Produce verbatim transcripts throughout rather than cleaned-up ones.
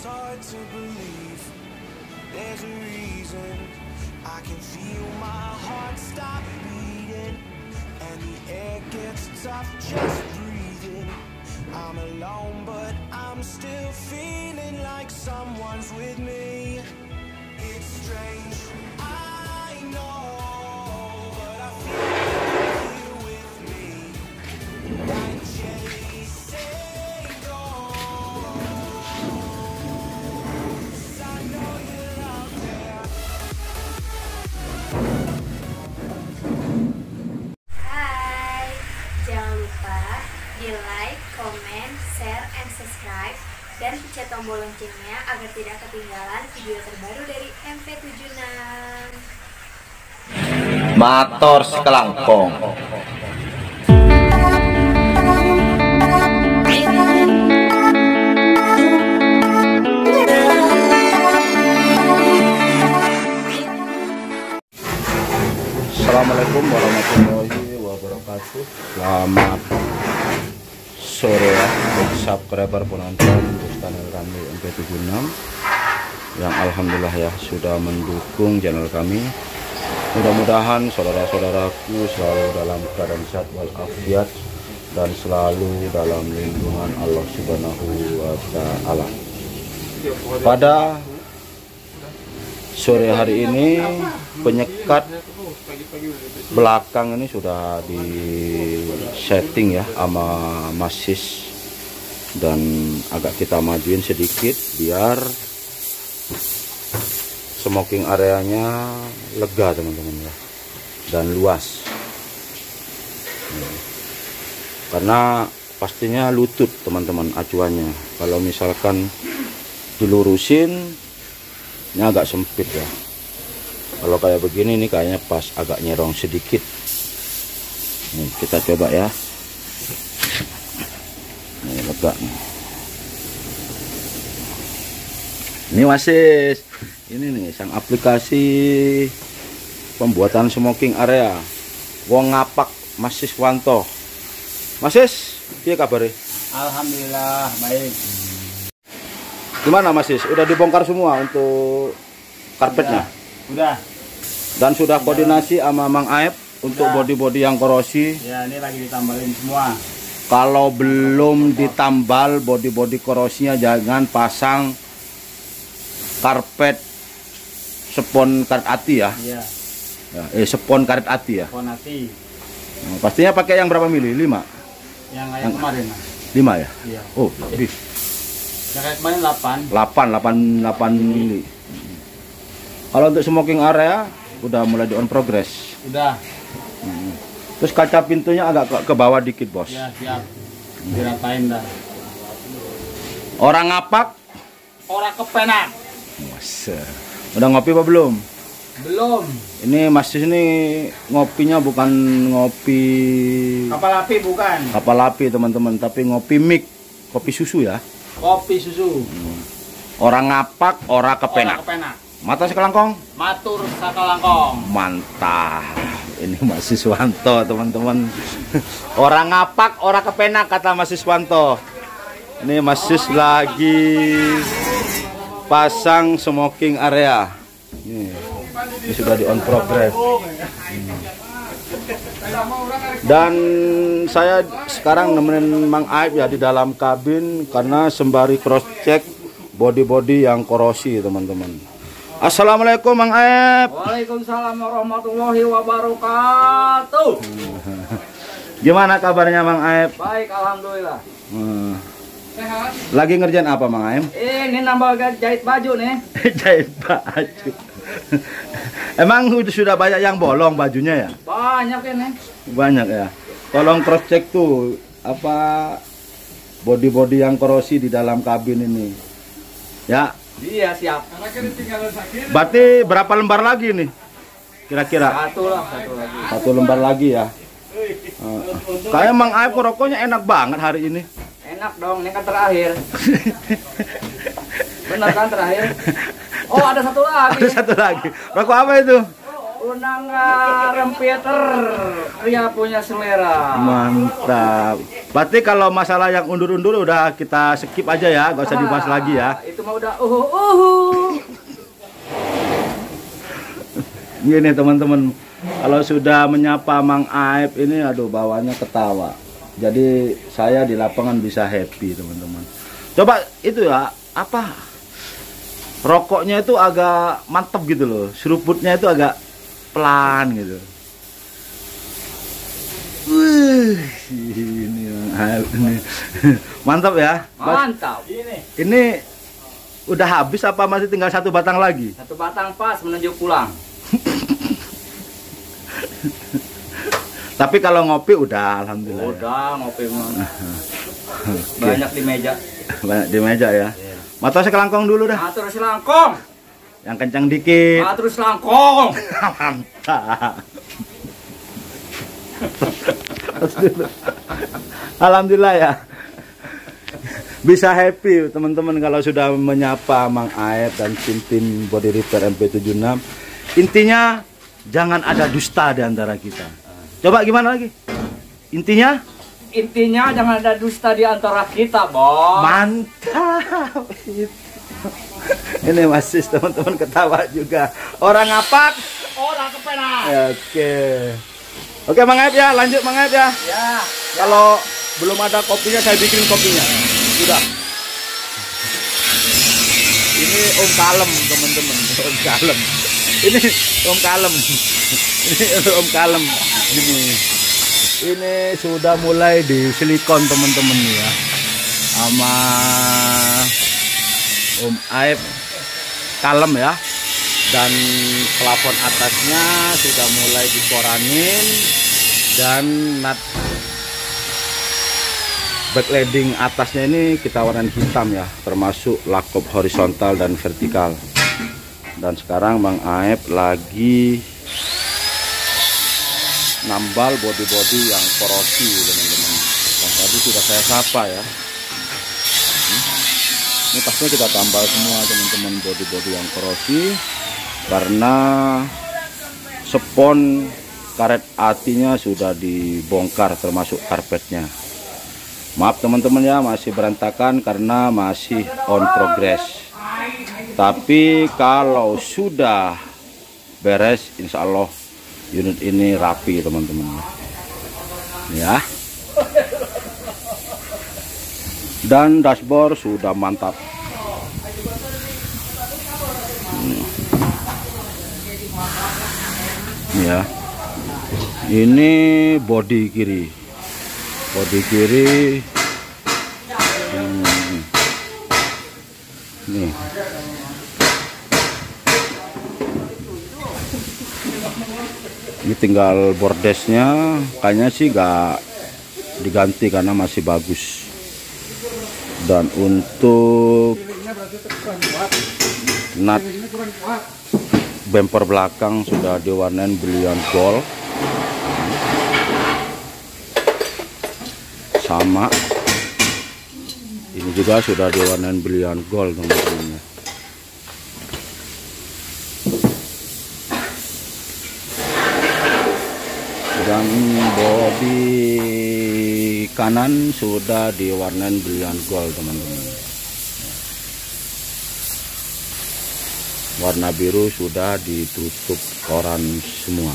hard to believe there's a reason. I can feel my heart stop beating, and the air gets tough just breathing. I'm alone, but I'm still feeling like someone's with me. It's strange, I know, but I feel you with me. Like chasing ghosts, I know you're out there. Hai, jangan lupa di like, comment, share, and subscribe, dan pencet tombol loncengnya agar tidak ketinggalan video terbaru dari M P tujuh enam. Mator sekelangkong. Assalamualaikum warahmatullahi wabarakatuh. Selamat sore ya, subscriber penonton channel kami M P tujuh enam yang alhamdulillah ya sudah mendukung channel kami. Mudah-mudahan saudara-saudaraku selalu dalam keadaan sehat walafiat dan selalu dalam lindungan Allah Subhanahu wa taala. Pada sore hari ini penyekat belakang ini sudah di setting ya sama masis, dan agak kita majuin sedikit biar smoking areanya lega teman-teman ya, dan luas. Karena pastinya lutut teman-teman acuannya. Kalau misalkan dilurusin ini agak sempit ya. Kalau kayak begini nih kayaknya pas, agak nyerong sedikit. Nih kita coba ya. Nih lega nih. Ini masis. Ini nih sang aplikasi pembuatan smoking area. Wong ngapak Masis Wanto. Masis, piye kabare? Alhamdulillah baik. Gimana Masis? Udah dibongkar semua untuk karpetnya? Udah. Dan sudah koordinasi sama Mang Aep untuk body-body yang korosi. Ya, ini lagi ditambalin semua. Kalau belum ditambal body-body korosinya, jangan pasang karpet spon karet ati ya. Iya. Ya, eh spon karet ati ya. Konati. Nah, pastinya pakai yang berapa mili? lima. Yang kayak kemarin. lima ya? Iya. Oh, lebih. Yang kayak kemarin delapan. delapan, delapan, delapan mili. Kalau untuk smoking area udah mulai di on progress. Udah. Hmm. Terus kaca pintunya agak ke, ke bawah dikit, Bos. Ya, siap. Diratain dah. Orang ngapak, orang kepenak. masa. Udah ngopi apa belum? Belum. Ini Mas ini ngopinya bukan ngopi Kapal api bukan. kapal api teman-teman, tapi ngopi mik, kopi susu ya. Kopi susu. Hmm. Orang ngapak, orang kepenak. Orang kepenak. Mata sekelangkong. Matur sakalangkong. Mantap. Ini Mas Siswanto teman-teman. Orang ngapak, orang kepenak kata Mas Siswanto. Ini Mas Sis lagi pasang smoking area. Ini, ini sudah di on progress. Hmm. Dan saya sekarang nemenin Mang Aib ya di dalam kabin karena sembari cross check body-body yang korosi teman-teman. Assalamualaikum Mang Aib. Waalaikumsalam warahmatullahi wabarakatuh. Gimana kabarnya Mang Aib? Baik, alhamdulillah. Hmm. Lagi ngerjain apa Mang Aib? Ini nambah jahit baju nih. Jahit baju. Emang sudah banyak yang bolong bajunya ya? Banyak ini. Banyak ya. Tolong cross check tuh apa body-body yang korosi di dalam kabin ini. Ya. Iya, siap. Berarti berapa lembar lagi nih? Kira-kira? Satu lah, satu lagi. Satu lembar lagi ya. Uh, kayak Mang Aib rokoknya enak banget hari ini. Enak dong, ini kan terakhir. Bener kan terakhir? Oh, ada satu lagi. Ada satu lagi. Rokok apa itu? Unangga Rempeter. Dia punya selera. Mantap. Berarti kalau masalah yang undur-undur udah kita skip aja ya, gak usah dibahas lagi ya. Itu mah udah uhu uhu. Gini teman-teman, kalau sudah menyapa Mang Aib ini, aduh bawahnya ketawa. Jadi saya di lapangan bisa happy teman-teman. Coba itu ya, apa? Rokoknya itu agak mantep gitu loh, seruputnya itu agak pelan gitu. Wih, ini Mang Aib ini mantap ya. Mantap. Ini udah habis apa masih tinggal satu batang lagi? Satu batang pas menuju pulang. Tapi kalau ngopi udah alhamdulillah. Udah ngopi mah. Banyak di meja. Banyak di meja ya. Matur selangkong dulu dah. Matur selangkong. Yang kencang dikit. Matur selangkong. Mantap. Alhamdulillah ya. Bisa happy teman-teman kalau sudah menyapa Mang Aib dan tim-tim Body Repair M P tujuh enam. Intinya jangan ada dusta di antara kita. Coba gimana lagi? Intinya? Intinya jangan ada dusta di antara kita, Bos. Mantap. Ini masih teman-teman ketawa juga. Orang ngapak, Orang kepena. oke. Oke Mang Aib ya, lanjut Mang Aib ya. Ya. Kalau belum ada kopinya saya bikin kopinya. Sudah. Ini Om Kalem teman-teman, Om Kalem. Ini Om Kalem. Ini Om Kalem. Ini. Ini sudah mulai di silikon teman-teman ya. Sama Om Aib Kalem ya. Dan plafon atasnya sudah mulai dikoranin dan nut backlighting atasnya ini kita warnain hitam ya, termasuk lakop horizontal dan vertikal. Dan sekarang Mang Aib lagi nambal body-body yang korosi teman-teman. Dan tadi sudah saya sapa ya. Ini tasnya kita tambal semua teman-teman, body-body yang korosi. Karena spon karet atinya sudah dibongkar termasuk karpetnya. Maaf teman-teman ya, masih berantakan karena masih on progress. Tapi kalau sudah beres insya Allah unit ini rapi teman-teman ya. Dan dashboard sudah mantap. Ya, ini bodi kiri, bodi kiri, hmm. Nih, ini tinggal bordesnya, kayaknya sih gak diganti karena masih bagus. Dan untuk nut bumper belakang sudah diwarnain brilliant gold, sama ini juga sudah diwarnain brilliant gold teman-teman. Dan bodi kanan sudah diwarnain brilliant gold teman-teman. Warna biru sudah ditutup koran semua.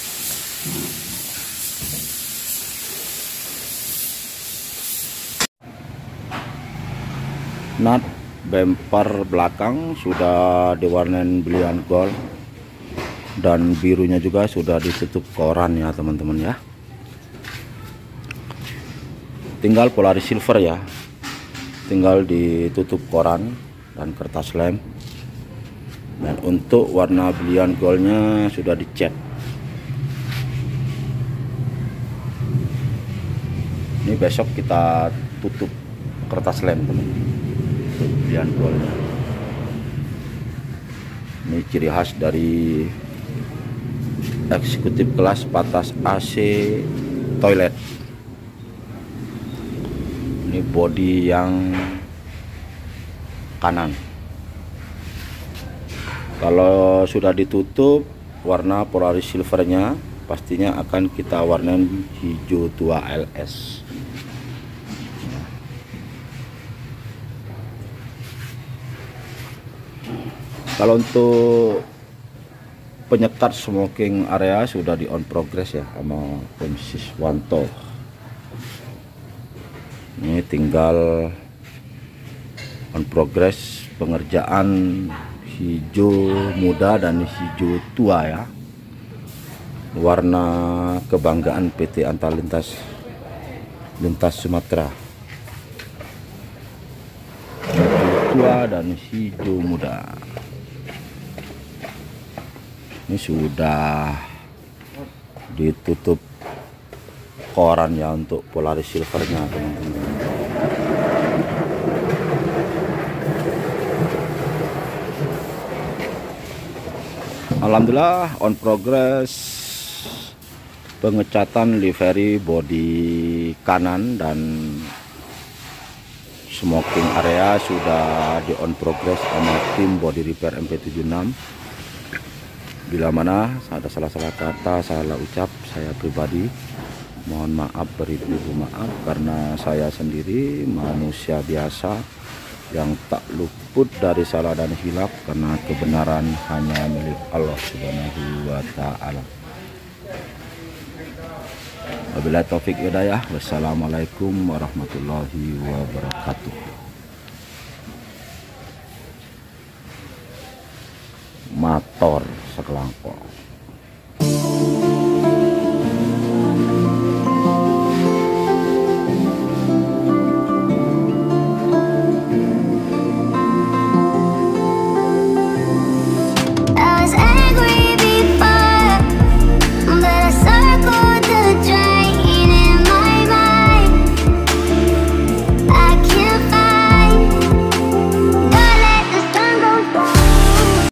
Nut bumper belakang sudah diwarnain brilliant gold dan birunya juga sudah ditutup koran ya teman-teman ya. Tinggal Polaris silver ya, tinggal ditutup koran dan kertas lem. Dan untuk warna brilliant goldnya sudah dicat. Ini besok kita tutup kertas lem teman, brilliant goldnya. Ini ciri khas dari eksekutif kelas patas A C toilet. Ini bodi yang kanan. Kalau sudah ditutup warna Polaris silvernya pastinya akan kita warnain hijau tua L S. Kalau untuk penyekat smoking area sudah di on progress ya sama Om Siswanto. Ini tinggal on progress pengerjaan hijau muda dan hijau tua ya, warna kebanggaan P T Antar Lintas Lintas Sumatera, hijau tua dan hijau muda. Ini sudah ditutup koran ya untuk Polaris silvernya teman-teman. Alhamdulillah on progress pengecatan livery bodi kanan dan smoking area sudah di on progress sama tim body repair M P tujuh enam. Bila mana ada salah-salah kata, salah ucap, saya pribadi mohon maaf, beribu-ribu maaf, karena saya sendiri manusia biasa yang tak luput dari salah dan hilaf, karena kebenaran hanya milik Allah Subhanahu wa Ta'ala. Wabillahi taufik hidayah. Wassalamualaikum warahmatullahi wabarakatuh.